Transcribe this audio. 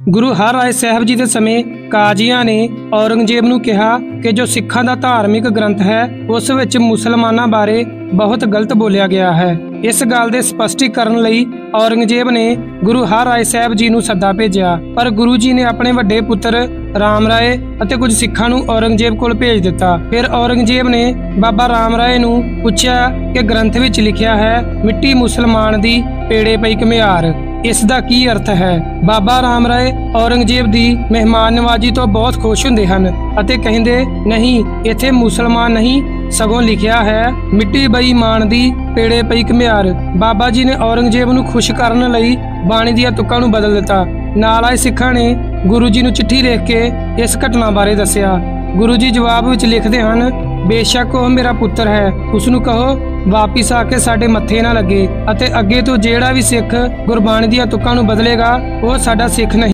गुरु हरराय साहब जी के समय काजिया ने औरंगजेब नूं कहा कि जो सिखां दा धार्मिक ग्रंथ है उस विच मुसलमानां बारे बहुत गलत बोलिया गया है। इस गल दे स्पष्टीकरण लई औरंगजेब ने गुरु हरराय साहब जी नूं सद्दा भेजिया, पर गुरु जी ने अपने वड्डे पुत्र राम राय अते कुछ सिखां नूं औरंगजेब कोल भेज दिता। फिर औरंगजेब ने बाबा राम राय नूं पुछया कि ग्रंथ विच लिखिया है मिट्टी मुसलमान दी पेड़े पई घुमियार, इसका की अर्थ है। बाबा राम राय औरंगजेब दी मेहमान नवाजी तो बहुत खुश हुंदे हन अते कहिंदे नहीं, इत्थे मुसलमान नहीं सगों लिखिया है मिट्टी बेईमान दी पेड़े पई घुमियार। बाबा जी ने औरंगजेब नूं खुश करन लई बाणी दियां तुक्कां नूं बदल दिता। नाल आए सिखां ने गुरु जी नूं चिट्ठी लिख के इस घटना बारे दस्सिया। गुरु जी जवाब विच लिखदे हन, बेशक वह मेरा पुत्र है, उसनूं कहो वापिस आके साडे मत्थे ना लगे अते अगे तो जेड़ा भी सिख गुरबाणी दियां तुक्कां नूं बदलेगा वह साडा सिख नहीं।